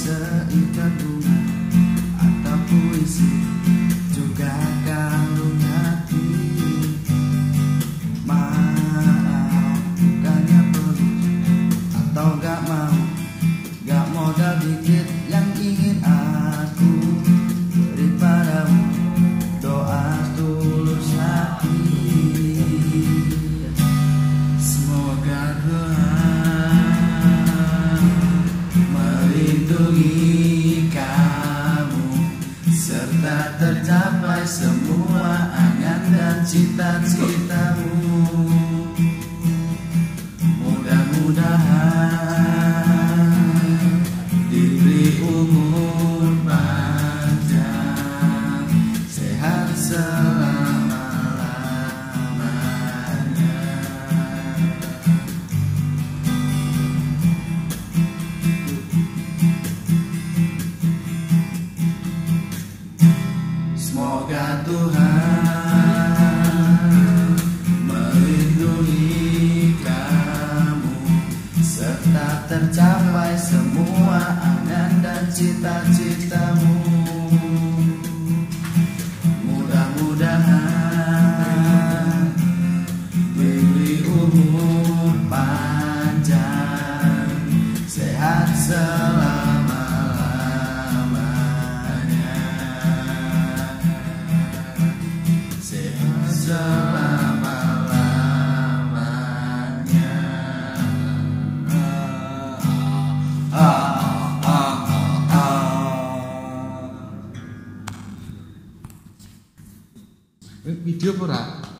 seikat bunga atau puisi, juga kalung hati. Maaf, bukannya perlu atau gak mau, gak modal dikit yang ingin aku beri padamu, doa tulus hati. Semoga Tuhan melindungi kamu serta tercapai semua angan dan cita-citamu. Mudah-mudahan diberi umur panjang, sehat selama-lamanya. Semoga Tuhan melindungi kamu serta tercapai semua angan dan cita-citamu. Mudah-mudahan diberi umur panjang, sehat selama-lamanya, sehat selama-lamanya. Video pura.